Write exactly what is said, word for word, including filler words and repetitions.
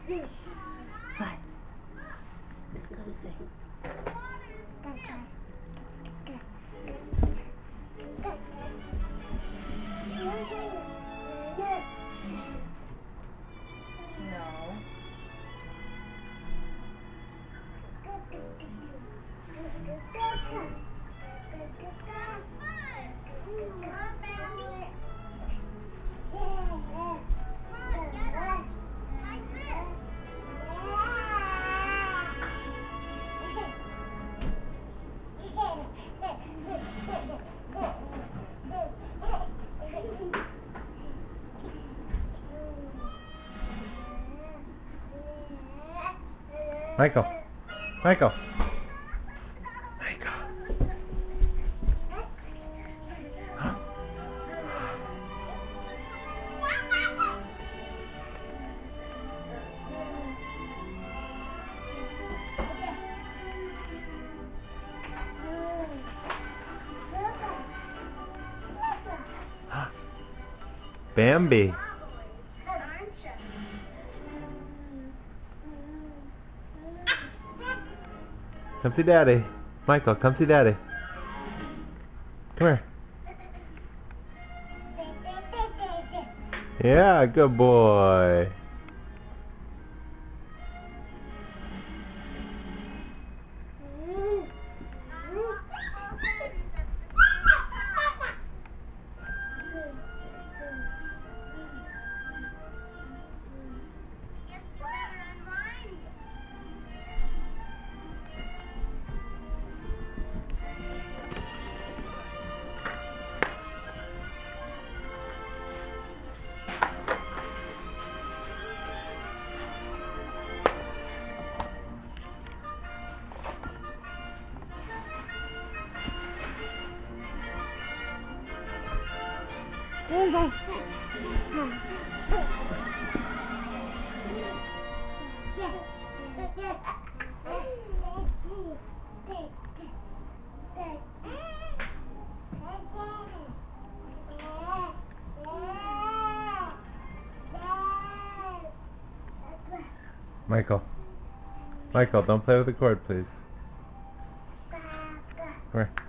What? Let's go this way. No. Michael. Michael. Psst. Michael. Bambi. Come see Daddy. Michael, come see Daddy. Come here. Yeah, good boy. Michael. Michael, don't play with the cord, please. Come here.